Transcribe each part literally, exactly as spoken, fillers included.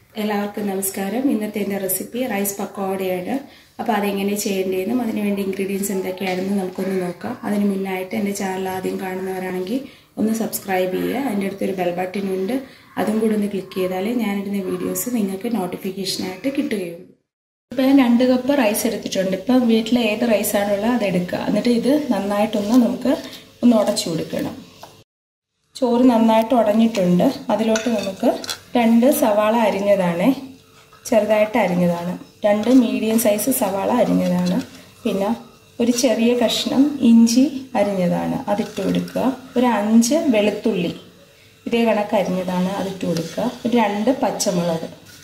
എല്ലാവർക്കും നമസ്കാരം. ഇന്നത്തെ എൻ്റെ റെസിപ്പി റൈസ് പക്കോടയാണ്. അപ്പോൾ അതെങ്ങനെ ചെയ്യേണ്ടതെന്നും അതിനുവേണ്ടി ഇൻഗ്രീഡിയൻസ് എന്തൊക്കെയാണെന്ന് നമുക്കൊന്ന് നോക്കാം. അതിന് മുന്നായിട്ട് എൻ്റെ ചാനൽ ആദ്യം കാണുന്നവരാണെങ്കിൽ ഒന്ന് സബ്സ്ക്രൈബ് ചെയ്യുക. അതിൻ്റെ അടുത്തൊരു ബെൽ ബട്ടൺ ഉണ്ട്, അതും കൂടി ഒന്ന് ക്ലിക്ക് ചെയ്താലേ ഞാനിടുന്ന വീഡിയോസ് നിങ്ങൾക്ക് നോട്ടിഫിക്കേഷനായിട്ട് കിട്ടുകയുള്ളൂ. ഇപ്പോൾ ഞാൻ രണ്ട് കപ്പ് റൈസ് എടുത്തിട്ടുണ്ട്. ഇപ്പം വീട്ടിൽ ഏത് റൈസാണുള്ളത് അതെടുക്കുക. എന്നിട്ട് ഇത് നന്നായിട്ടൊന്ന് നമുക്ക് ഒന്ന് ഉടച്ചു കൊടുക്കണം. ചോറ് നന്നായിട്ട് ഉടഞ്ഞിട്ടുണ്ട്. അതിലോട്ട് നമുക്ക് രണ്ട് സവാള അരിഞ്ഞതാണ്, ചെറുതായിട്ട് അരിഞ്ഞതാണ്. രണ്ട് മീഡിയം സൈസ് സവാള അരിഞ്ഞതാണ്. പിന്നെ ഒരു ചെറിയ കഷ്ണം ഇഞ്ചി അരിഞ്ഞതാണ്, അതിട്ട് കൊടുക്കുക. ഒരു അഞ്ച് വെളുത്തുള്ളി ഇതേ കണക്ക് അരിഞ്ഞതാണ്, അതിട്ട് കൊടുക്കുക. ഒരു രണ്ട് പച്ചമുളക്,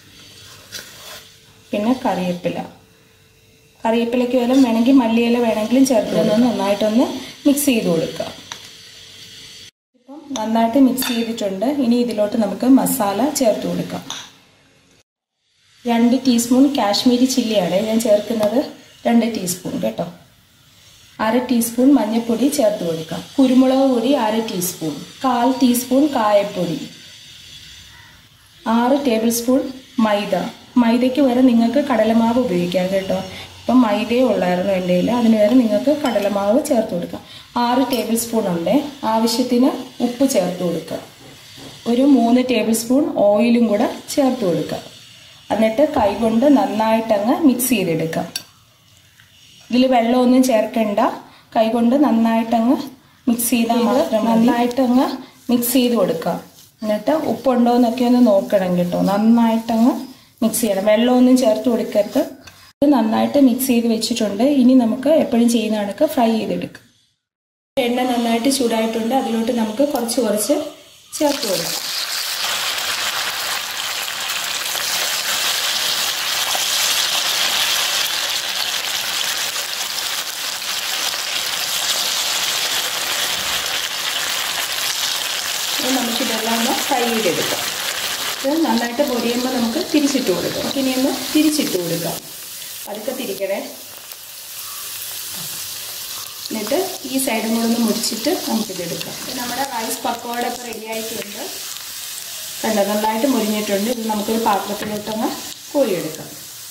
പിന്നെ കറിവേപ്പില. കറിവേപ്പിലയ്ക്ക് വല്ലതും വേണമെങ്കിൽ മല്ലിയില വേണമെങ്കിലും ചേർത്ത് നന്നായിട്ടൊന്ന് മിക്സ് ചെയ്ത് കൊടുക്കുക. ഇപ്പം നന്നായിട്ട് മിക്സ് ചെയ്തിട്ടുണ്ട്. ഇനി ഇതിലോട്ട് നമുക്ക് മസാല ചേർത്ത് കൊടുക്കാം. രണ്ട് ടീസ്പൂൺ കാശ്മീരി ചില്ലിയാണ് ഞാൻ ചേർക്കുന്നത്, രണ്ട് ടീസ്പൂൺ കേട്ടോ. അര ടീസ്പൂൺ മഞ്ഞൾപ്പൊടി ചേർത്ത് കൊടുക്കാം. കുരുമുളക് പൊടി അര ടീസ്പൂൺ, കാൽ ടീസ്പൂൺ കായപ്പൊടി, ആറ് ടേബിൾ സ്പൂൺ മൈദ. മൈദയ്ക്ക് വരെ നിങ്ങൾക്ക് കടലമാവ് ഉപയോഗിക്കാം കേട്ടോ. ഇപ്പം മൈദയെ ഉള്ളായിരുന്നു എൻ്റെ കയ്യിൽ, അതിന് വരെ നിങ്ങൾക്ക് കടലമാവ് ചേർത്ത് കൊടുക്കാം. ആറ് ടേബിൾ സ്പൂൺ ഉണ്ട്. ആവശ്യത്തിന് ഉപ്പ് ചേർത്ത് കൊടുക്കുക. ഒരു മൂന്ന് ടേബിൾ സ്പൂൺ ഓയിലും കൂടെ ചേർത്ത് കൊടുക്കുക. എന്നിട്ട് കൈകൊണ്ട് നന്നായിട്ടങ്ങ് മിക്സ് ചെയ്തെടുക്കാം. ഇതിൽ വെള്ളമൊന്നും ചേർക്കണ്ട, കൈകൊണ്ട് നന്നായിട്ടങ്ങ് മിക്സ് ചെയ്താൽ മാത്രം നന്നായിട്ടങ്ങ് മിക്സ് ചെയ്ത് കൊടുക്കുക. എന്നിട്ട് ഉപ്പുണ്ടോ എന്നൊക്കെ ഒന്ന് നോക്കണം കേട്ടോ. നന്നായിട്ടങ്ങ് മിക്സ് ചെയ്യണം, വെള്ളമൊന്നും ചേർത്ത് കൊടുക്കരുത്. നന്നായിട്ട് മിക്സ് ചെയ്ത് വെച്ചിട്ടുണ്ട്. ഇനി നമുക്ക് എപ്പോഴും ചെയ്യുന്ന കണക്ക് ഫ്രൈ ചെയ്തെടുക്കാം. എണ്ണ നന്നായിട്ട് ചൂടായിട്ടുണ്ട്. അതിലോട്ട് നമുക്ക് കുറച്ച് കുറച്ച് ചേർത്ത് കൊടുക്കാം. നമുക്കിതെല്ലാം ഒന്ന് ഫ്രൈ ചെയ്തെടുക്കാം. ഇത് നന്നായിട്ട് പൊരിയുമ്പോൾ നമുക്ക് തിരിച്ചിട്ട് കൊടുക്കാം. ഇനി ഒന്ന് തിരിച്ചിട്ട് കൊടുക്കാം. അതൊക്കെ തിരിക്കണേ. എന്നിട്ട് ഈ സൈഡും കൂടെ ഒന്ന് മുറിച്ചിട്ട് നമുക്കിതെടുക്കാം. നമ്മുടെ റൈസ് പക്കോട ഒക്കെ റെഡി ആയിട്ടുണ്ട്. കണ്ടോ, നന്നായിട്ട് മുരിഞ്ഞിട്ടുണ്ട്. ഇത് നമുക്കൊരു പാത്രത്തിലോട്ടൊന്ന് കോരിയെടുക്കാം.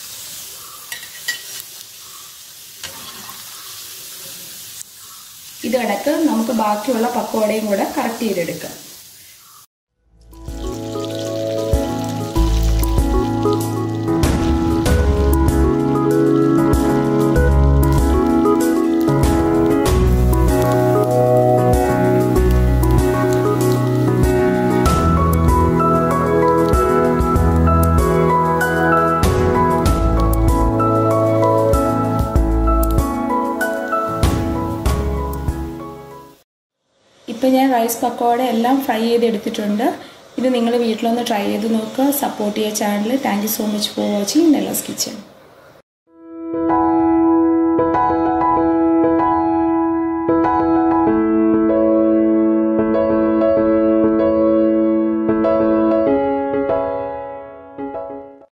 ഇത് കണക്ക് നമുക്ക് ബാക്കിയുള്ള പക്കോടയും കൂടെ കറക്റ്റ് ചെയ്തെടുക്കാം. ഇപ്പം ഞാൻ റൈസ് പക്കോട എല്ലാം ഫ്രൈ ചെയ്തെടുത്തിട്ടുണ്ട്. ഇത് നിങ്ങൾ വീട്ടിലൊന്ന് ട്രൈ ചെയ്ത് നോക്കുക. സപ്പോർട്ട് ചെയ്യുക channel. Thank you so much for watching Nella's kitchen.